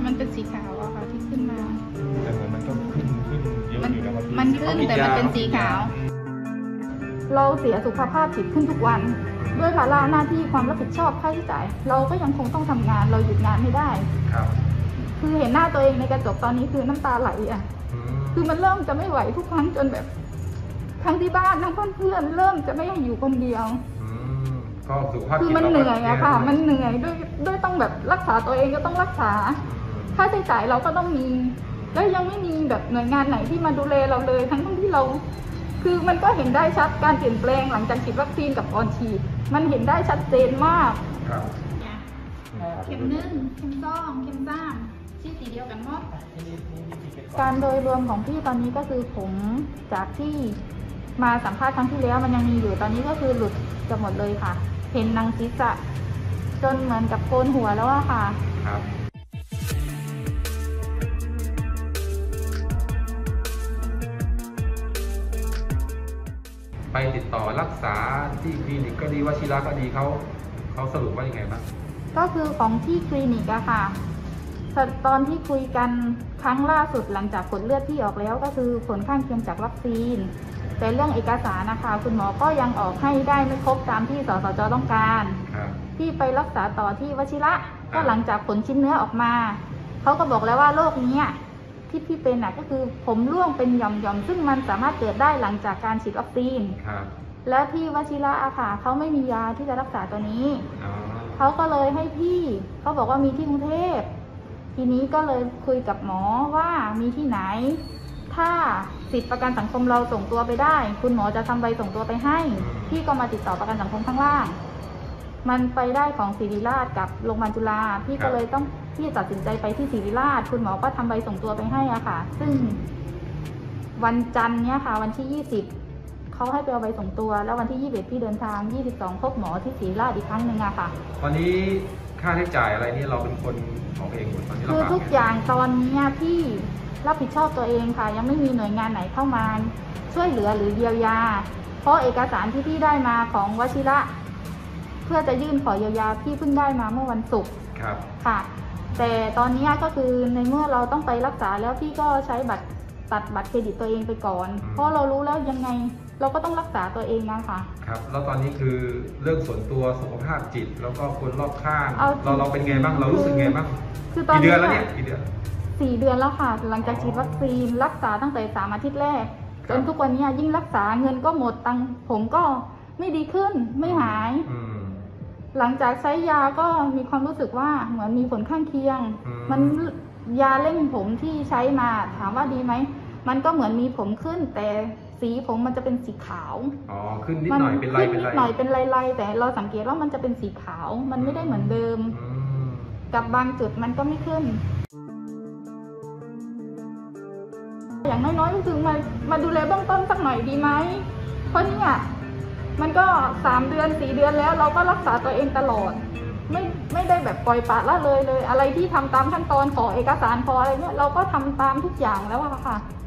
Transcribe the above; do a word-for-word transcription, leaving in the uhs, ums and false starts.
มันเป็นสีขาวอะค่ะที่ขึ้นมาแต่เหมือนมันก็ขึ้นขึ้นเยอะอยู่นะครับมันขึ้นแต่มันเป็นสีขาวเราเสียสุขภาพจิตขึ้นทุกวันด้วยภาระหน้าที่ความรับผิดชอบค่าใช้จ่ายเราก็ยังคงต้องทำงานเราหยุดงานไม่ได้ครับคือเห็นหน้าตัวเองในกระจกตอนนี้คือน้ำตาไหลอ่ะคือมันเริ่มจะไม่ไหวทุกครั้งจนแบบทั้งที่บ้านทั้งเพื่อนๆเริ่มจะไม่ให้อยู่คนเดียวก็สุขภาพคือมันเหนื่อยอะค่ะมันเหนื่อยด้วยด้วยต้องแบบรักษาตัวเองก็ต้องรักษาค่าใช้จ่ายเราก็ต้องมีแล้วยังไม่มีแบบหน่วยงานไหนที่มาดูแลเราเลยทั้งที่เราคือมันก็เห็นได้ชัดการเปลี่ยนแปลงหลังจากฉีดวัคซีนกับก่อนฉีดมันเห็นได้ชัดเจนมากเข็มหนึ่งเข็มสองเข็มสามที่สีเดียวกันหมดการโดยรวมของพี่ตอนนี้ก็คือผมจากที่มาสัมภาษณ์ครั้งที่แล้วมันยังมีอยู่ตอนนี้ก็คือหลุดจะหมดเลยค่ะเห็นหนังศีรษะจนเหมือนกับโกนหัวแล้วอะค่ะครับไปติดต่อรักษาที่คลินิกก็ดีวชิระก็ดีเขาเขาสรุปว่ายังไงบ้างก็คือของที่คลินิกอะค่ะตอนที่คุยกันครั้งล่าสุดหลังจากผลเลือดที่ออกแล้วก็คือผลข้างเคียงจากวัคซีนแต่เรื่องเอกสารนะคะคุณหมอก็ยังออกให้ได้ไม่ครบตามที่สสจต้องการที่ไปรักษาต่อที่วชิระก็หลังจากผลชิ้นเนื้อออกมาเขาก็บอกแล้วว่าโรคนี้ที่พี่เป็นน่ะก็คือผมร่วงเป็นหย่อมๆซึ่งมันสามารถเกิดได้หลังจากการฉีดวัคซีนแล้วที่วชิระอะค่ะเขาไม่มียาที่จะรักษาตัวนี้เขาก็เลยให้พี่เขาบอกว่ามีที่กรุงเทพทีนี้ก็เลยคุยกับหมอว่ามีที่ไหนถ้าสิทธิประกันสังคมเราส่งตัวไปได้คุณหมอจะทำใบส่งตัวไปให้พี่ก็มาติดต่อประกันสังคมข้างล่างมันไปได้ของศิริราชกับโรงพยาบาลจุฬาพี่ก็เลยต้องพี่ตัดสินใจไปที่ศิริราชคุณหมอก็ทำใบส่งตัวไปให้อ่ะค่ะซึ่งวันจันทร์เนี้ยค่ะวันที่ยี่สิบเขาให้ไปเอาใบส่งตัวแล้ววันที่ยี่สิบเอ็ดพี่เดินทางยี่สิบสองพบหมอที่ศิริราชอีกครั้งหนึ่งอะค่ะตอนนี้ค่าใช้จ่ายอะไรนี่เราเป็นคนของเองหมดตอนนี้เราคือทุกอย่างตอนนี้พี่รับผิดชอบตัวเองค่ะยังไม่มีหน่วยงานไหนเข้ามาช่วยเหลือหรือเยียวยาเพราะเอกสารที่พี่ได้มาของวชิระเพื่อจะยื่นขอเยียวยาพี่เพิ่งได้มาเมื่อวันศุกร์ค่ะแต่ตอนนี้ก็คือในเมื่อเราต้องไปรักษาแล้วพี่ก็ใช้บัตรตัดบัตรเครดิตตัวเองไปก่อนเพราะเรารู้แล้วยังไงเราก็ต้องรักษาตัวเองนะคะครับแล้วตอนนี้คือเรื่องส่วนตัวสุขภาพจิตแล้วก็คนรอบข้างเราเราเป็นไงบ้างเรารู้สึกไงบ้างคือตอนนี้กี่เดือนแล้วเนี่ยกี่เดือนสี่เดือนแล้วค่ะหลังจากฉีดวัคซีนรักษาตั้งแต่สามอาทิตย์แรกจนทุกวันนี้ยิ่งรักษาเงินก็หมดตังค์ผมก็ไม่ดีขึ้นไม่หายหลังจากใช้ยาก็มีความรู้สึกว่าเหมือนมีผลข้างเคียงมันยาเร่งผมที่ใช้มาถามว่าดีไหมมันก็เหมือนมีผมขึ้นแต่สีผมมันจะเป็นสีขาวอ๋อขึ้นนิดหน่อยเป็นลายเป็นลายนิดหน่อยเป็นลายๆแต่เราสังเกตว่ามันจะเป็นสีขาวมันไม่ได้เหมือนเดิมกับบางจุดมันก็ไม่ขึ้นอย่างน้อยๆก็คือมามาดูแลเบื้องต้นสักหน่อยดีไหมเพราะเนี่ยมันก็สามเดือนสี่เดือนแล้วเราก็รักษาตัวเองตลอดไม่ไม่ได้แบบปล่อยปละละเลยเลยอะไรที่ทำตามขั้นตอนขอเอกสารขออะไรเนี่ยเราก็ทำตามทุกอย่างแล้วอะค่ะ